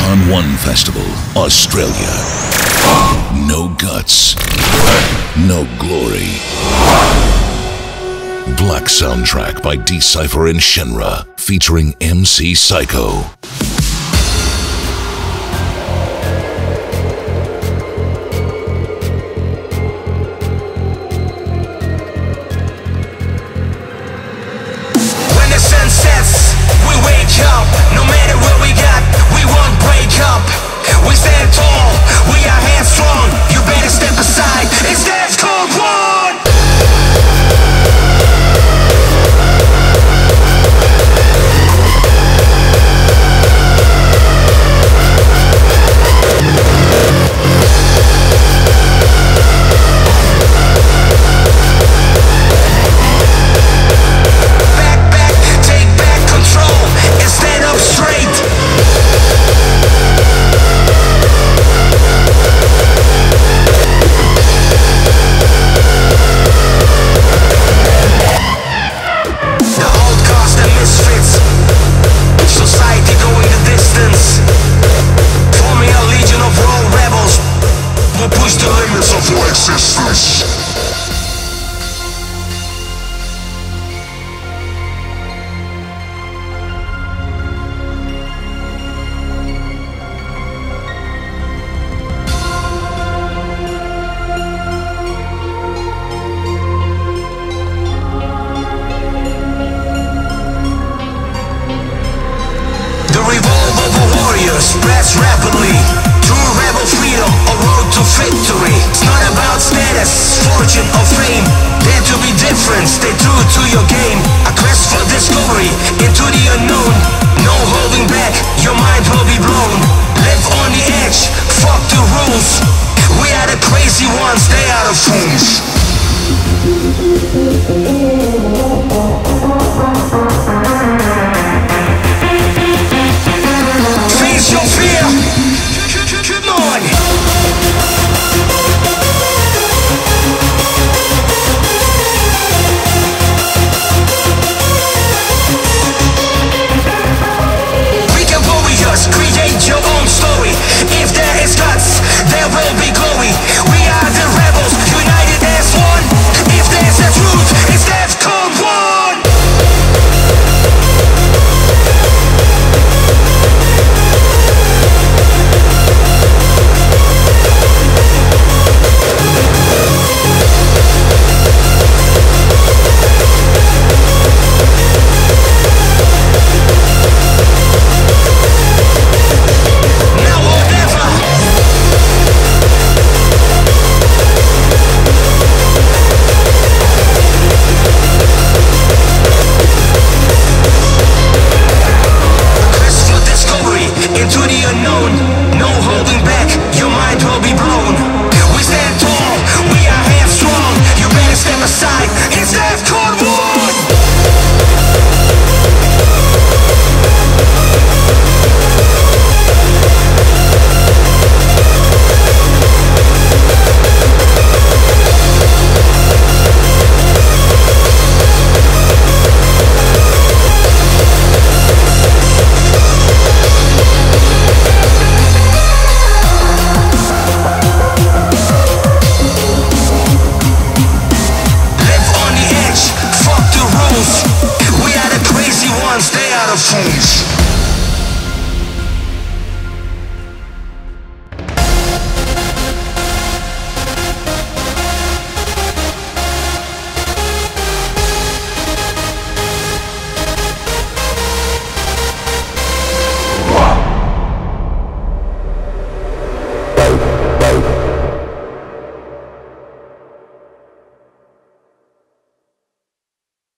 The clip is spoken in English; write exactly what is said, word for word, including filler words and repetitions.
Con One Festival, Australia. No guts, no glory. Black soundtrack by Decipher and Shinra, featuring M C Psycho. When the sun sets, we wake up. No matter what we got, we won't break up. We stand tall, we are hands strong. You better step aside, it's Death Cold One. Back, back, take back control and stand up straight. The outcasts and misfits, society going the distance, forming a legion of world rebels who push the limits of your existence. The revolve of a warrior spreads rapidly. True rebel freedom, a road to victory. It's not about status, fortune or fame. Dare to be different, stay true to your game. A quest for discovery into the unknown. No holding